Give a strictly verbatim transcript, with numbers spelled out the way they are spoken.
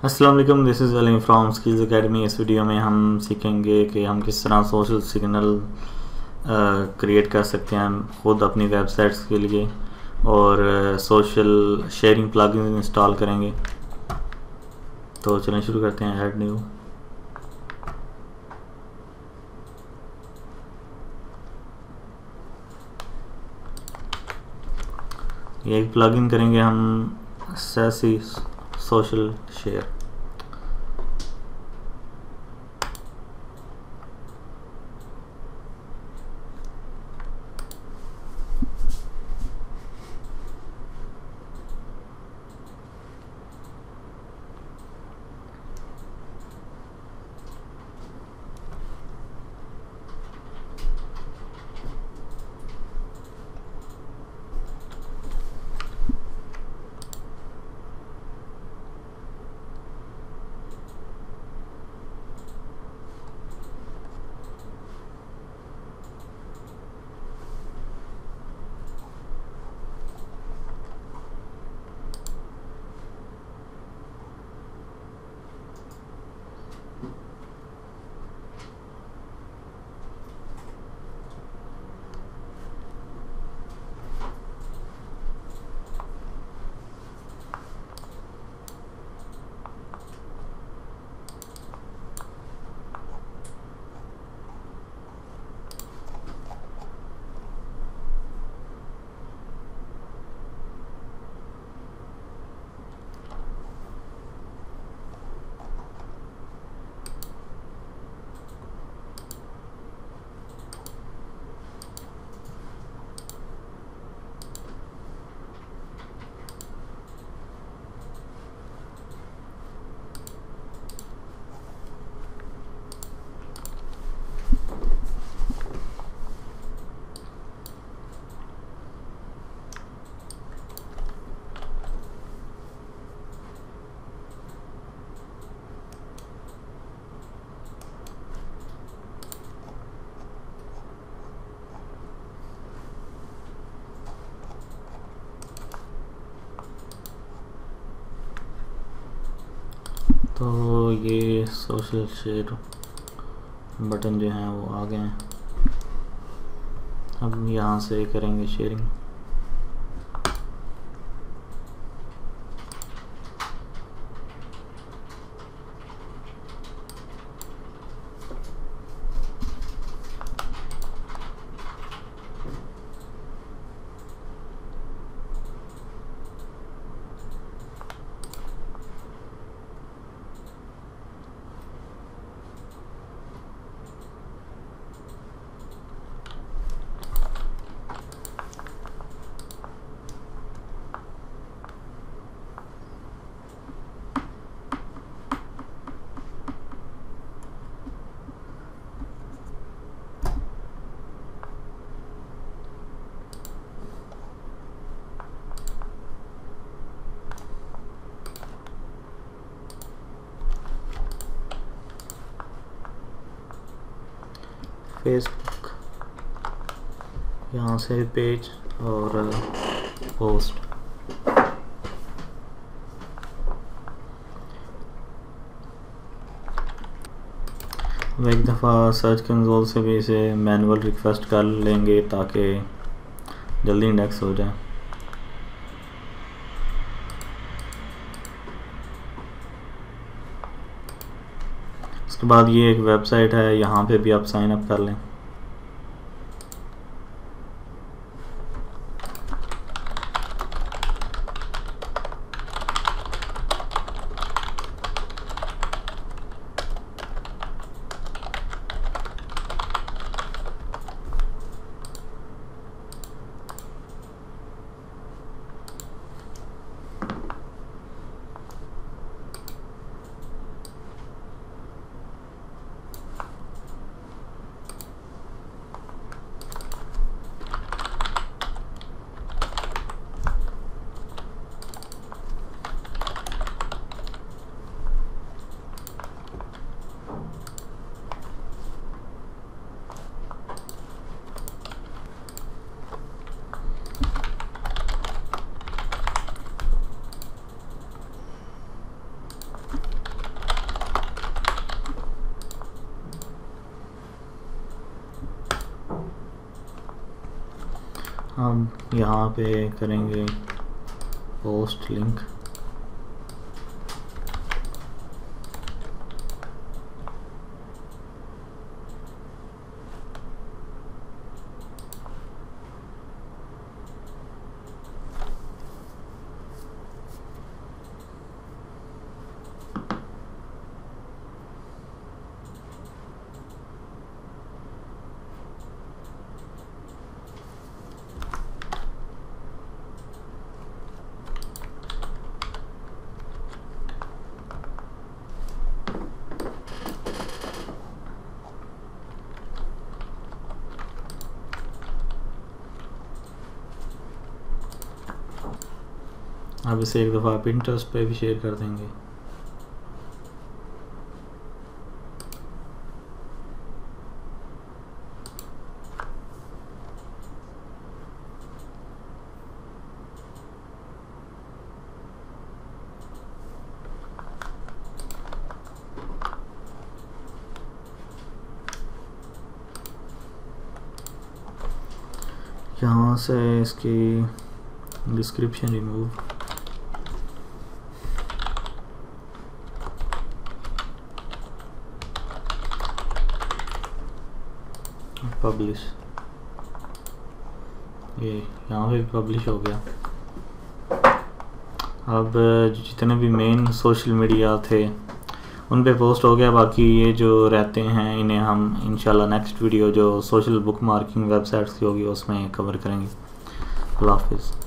अस्सलाम वालेकुम, this is Ali from skills academy. इस वीडियो में हम सीखेंगे कि हम किस तरह सोशल सिग्नल क्रिएट कर सकते हैं ख़ुद अपनी वेबसाइट्स के लिए, और सोशल शेयरिंग प्लगइन इंस्टॉल करेंगे। तो चलें शुरू करते हैं। Add new. ये एक प्लगइन करेंगे हम, सैसी सोशल शेयर। तो ये सोशल शेयर बटन जो हैं वो आ गए हैं। अब यहाँ से करेंगे शेयरिंग। फेसबुक, यहाँ से पेज और पोस्ट। अब एक दफ़ा सर्च कंसोल से भी इसे मैनुअल रिक्वेस्ट कर लेंगे ताकि जल्दी इंडेक्स हो जाए। उसके बाद ये एक वेबसाइट है, यहाँ पे भी आप साइन अप कर लें। हम यहाँ पे करेंगे पोस्ट लिंक। अब इसे एक दफ़ा पिंटरेस्ट पे भी शेयर कर देंगे। यहाँ से इसकी डिस्क्रिप्शन रिमूव, पब्लिश, ये यहाँ पे पब्लिश हो गया। अब जितने भी मेन सोशल मीडिया थे उन पे पोस्ट हो गया। बाकी ये जो रहते हैं इन्हें हम इंशाल्लाह नेक्स्ट वीडियो जो सोशल बुक मार्किंग वेबसाइट्स की होगी उसमें कवर करेंगे। अल्लाह हाफिज़।